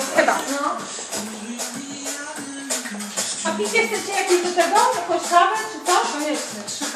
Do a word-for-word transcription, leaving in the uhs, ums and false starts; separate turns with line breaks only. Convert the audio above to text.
Chyba.
No. A picie chcecie jakieś do tego? Jakąś kawę czy co?
Koniecznie.